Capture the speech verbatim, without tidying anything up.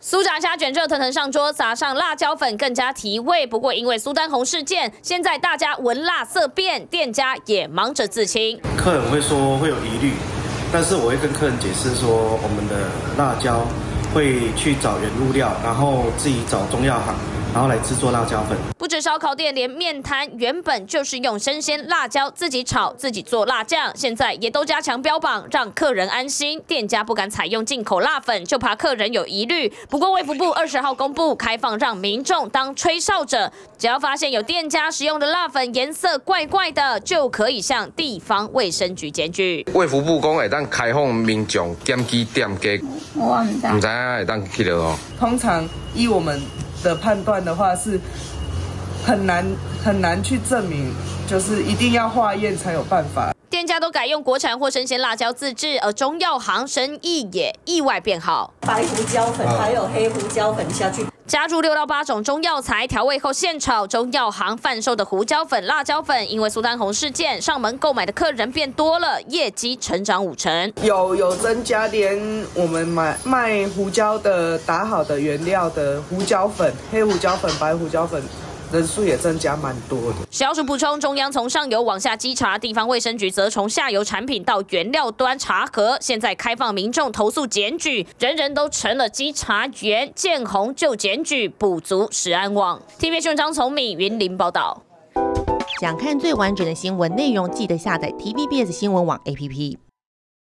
苏炸虾卷热腾腾上桌，撒上辣椒粉更加提味。不过因为苏丹红事件，现在大家闻辣色变，店家也忙着自清。 客人会说会有疑虑，但是我会跟客人解释说，我们的辣椒会去找原物料，然后自己找中药行。 然后来制作辣椒粉。 不止烧烤店，连面摊原本就是用生鲜辣椒自己炒、自己做辣酱，现在也都加强标榜，让客人安心。店家不敢采用进口辣粉，就怕客人有疑虑。不过卫福部二十号公布开放，让民众当吹哨者，只要发现有店家使用的辣粉颜色怪怪的，就可以向地方卫生局检举。 卫福部讲会当开放民众检举店家， 我唔知， 唔知影会当去了哦。 通常依我们 的判断的话是很难很难去证明，就是一定要化验才有办法。 店家都改用国产或生鲜辣椒自制，而中药行生意也意外变好。 白胡椒粉还有黑胡椒粉下去。 加入六到八种中药材调味后现炒，中药行贩售的胡椒粉、辣椒粉，因为苏丹红事件，上门购买的客人变多了，业绩成长五成。 有有增加，连我们买卖胡椒的打好的原料的胡椒粉、黑胡椒粉、白胡椒粉。 人数也增加蛮多的。 食药署补充，中央从上游往下稽查，地方卫生局则从下游产品到原料端查核。现在开放民众投诉检举，人人都成了稽查员，见红就检举，补足食安网。T V B S 张从敏云林报道。 想看最完整的新闻内容，记得下载 T V B S 新闻网 A P P。